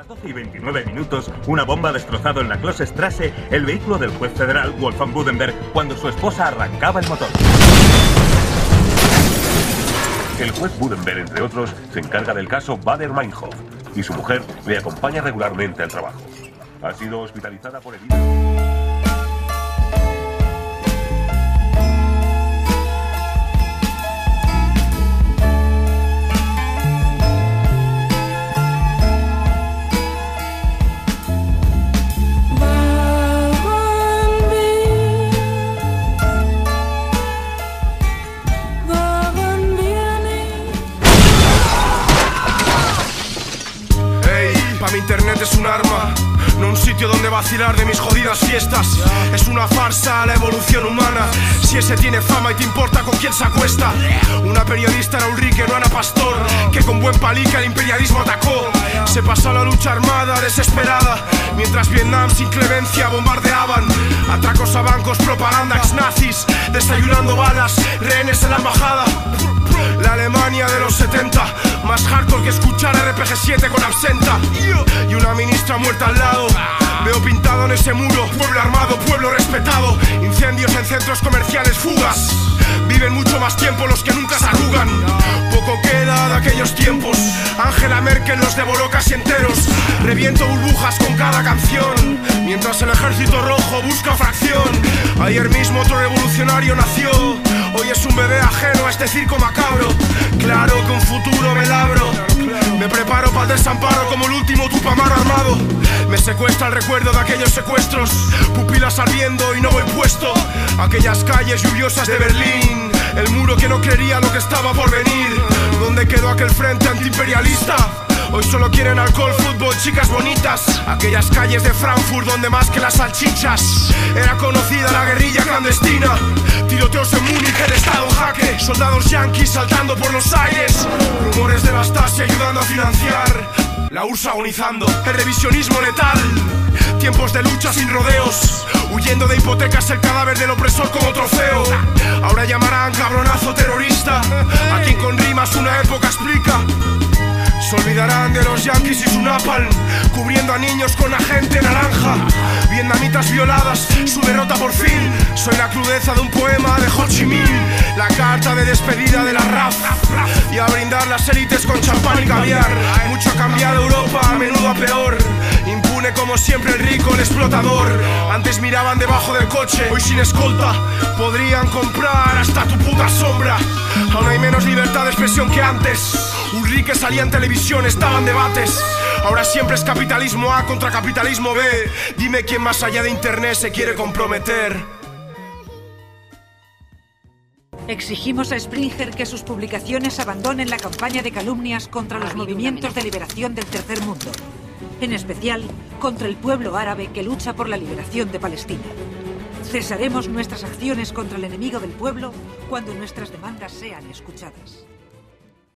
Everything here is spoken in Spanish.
las 12:29, una bomba ha destrozado en la Klosterstraße el vehículo del juez federal Wolfgang Budenberg cuando su esposa arrancaba el motor. El juez Budenberg, entre otros, se encarga del caso Baader-Meinhof y su mujer le acompaña regularmente al trabajo. Ha sido hospitalizada por heridas. Mi internet es un arma, no un sitio donde vacilar de mis jodidas fiestas. Es una farsa la evolución humana. Si ese tiene fama y te importa con quién se acuesta. Una periodista era Ulrike, no Ana Pastor, que con buen palique el imperialismo atacó. Se pasó la lucha armada desesperada, mientras Vietnam sin clemencia bombardeaban. Atracos a bancos, propaganda ex-nazis, desayunando balas, rehenes en la embajada. La Alemania de los 70, más hardcore que escuchar RPG-7 con absenta. Y una ministra muerta al lado. Veo pintado en ese muro: pueblo armado, pueblo respetado. Incendios en centros comerciales, fugas. Viven mucho más tiempo los que nunca se arrugan. Poco queda de aquellos tiempos. Angela Merkel los devoró casi enteros. Reviento burbujas con cada canción, mientras el ejército rojo busca fracción. Ayer mismo otro revolucionario nació. Hoy es un bebé ajeno a este circo macabro. Claro que un futuro me labro. Me preparo para el desamparo como el último Tupamaro armado. Me secuestra el recuerdo de aquellos secuestros, pupilas ardiendo y no voy puesto. Aquellas calles lluviosas de Berlín, el muro que no creería lo que estaba por venir. ¿Dónde quedó aquel frente antiimperialista? Hoy solo quieren alcohol, fútbol, chicas bonitas. Aquellas calles de Frankfurt donde más que las salchichas era conocida la guerrilla clandestina. Tiroteos en Múnich, el estado en jaque. Soldados yanquis saltando por los aires. Rumores de la Stasi ayudando a financiar la URSS agonizando. El revisionismo letal. Tiempos de lucha sin rodeos. Huyendo de hipotecas el cadáver del opresor como trofeo. Ahora llamarán cabronazo terrorista a quien con rimas una época explica. Se olvidarán de los yanquis y su napalm, cubriendo a niños con agente naranja. Vietnamitas violadas, su derrota por fin. Soy la crudeza de un poema de Ho Chi Minh, la carta de despedida de la RAF. Y a brindar las élites con champán y caviar. Mucho ha cambiado Europa, a menudo a peor. Impune como siempre el rico, el explotador. Antes miraban debajo del coche, hoy sin escolta podrían comprar hasta tu puta sombra. Aún hay menos libertad de expresión que antes. Ulrike salía en televisión, estaban debates. Ahora siempre es capitalismo A contra capitalismo B. Dime quién más allá de internet se quiere comprometer. Exigimos a Springer que sus publicaciones abandonen la campaña de calumnias contra los movimientos de liberación del tercer mundo, en especial contra el pueblo árabe que lucha por la liberación de Palestina. Cesaremos nuestras acciones contra el enemigo del pueblo cuando nuestras demandas sean escuchadas.